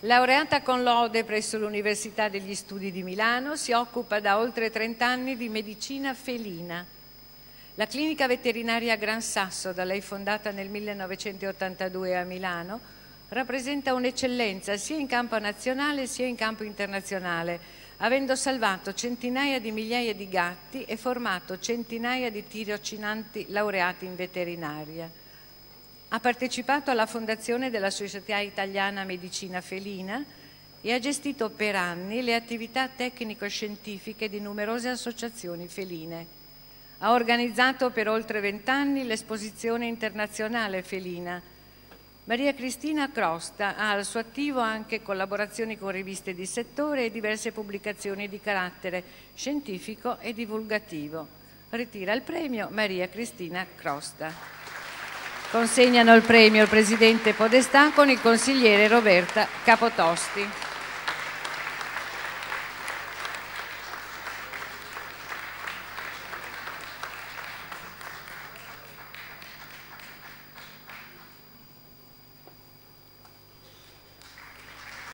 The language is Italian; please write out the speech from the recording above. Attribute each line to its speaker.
Speaker 1: Laureata con lode presso l'Università degli Studi di Milano, si occupa da oltre 30 anni di medicina felina. La clinica veterinaria Gran Sasso, da lei fondata nel 1982 a Milano, rappresenta un'eccellenza sia in campo nazionale sia in campo internazionale, avendo salvato centinaia di migliaia di gatti e formato centinaia di tirocinanti laureati in veterinaria. Ha partecipato alla fondazione della Società Italiana Medicina Felina e ha gestito per anni le attività tecnico-scientifiche di numerose associazioni feline. Ha organizzato per oltre 20 anni l'Esposizione Internazionale Felina. Maria Cristina Crosta ha al suo attivo anche collaborazioni con riviste di settore e diverse pubblicazioni di carattere scientifico e divulgativo. Ritira il premio Maria Cristina Crosta. Consegnano il premio il Presidente Podestà con il consigliere Roberta Capotosti.